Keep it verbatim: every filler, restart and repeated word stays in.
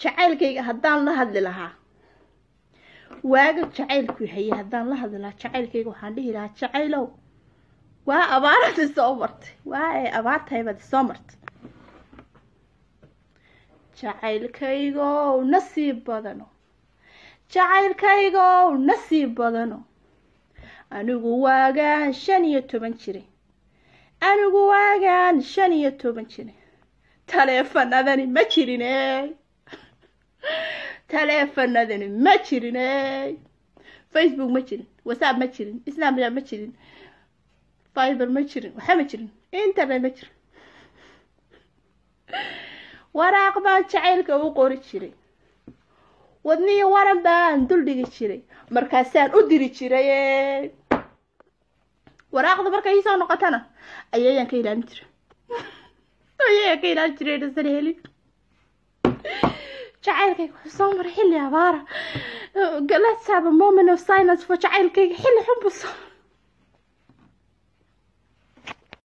jacaylkayga haddaan la hadli lahaa waaga jacaylku hayay haddaan la hadli lahaa jacaylkayga waxaan dhihi lahaa jacaylow waa abaarada soo martay waa ay abaartaybaad soo martay jacaylkaygow nasiib badano jacaylkaygow nasiib badano anigu waagaan shan iyo toban jiray anigu waagaan shan iyo toban jiray taleefanadani ma jirine taleefanadani ma jirine Facebook ma jirin WhatsApp ma jirin Snapchat ma jirin Fiber ma jirin waxa ma jirin internet ma jirin waraaq baan jacaylka u qori jiray wadniyo waran baan dul dhigi jiray markaasaan u diri jiray waraaqda markay soo noqotana ayayaan ka ilaalin jiray ayayaan ka ilaalin jiray dhasan heli jacaylkayga wuxuu soo maray xilli abaara let's have a moment of silence for jacaylkayga xilli xun buu soo